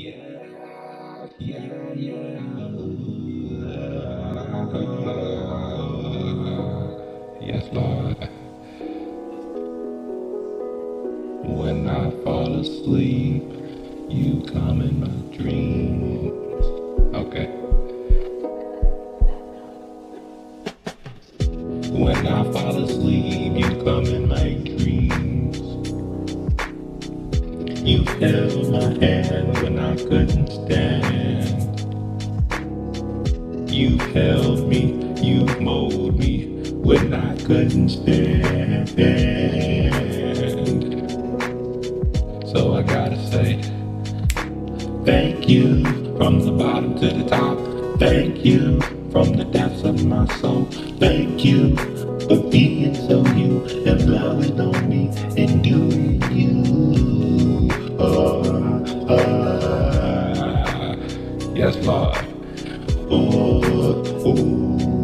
yeah, yeah. Yes, Lord. When I fall asleep, you come in my dreams. Okay. When I fall asleep, you come in my dreams. You held my hand when I couldn't stand. You held me, you molded me when I couldn't stand. So I gotta say, thank you from the bottom to the top. Thank you from the depths of my soul. Thank you for being so you and loving on me and doing you. Yes, Lord. Oh, oh.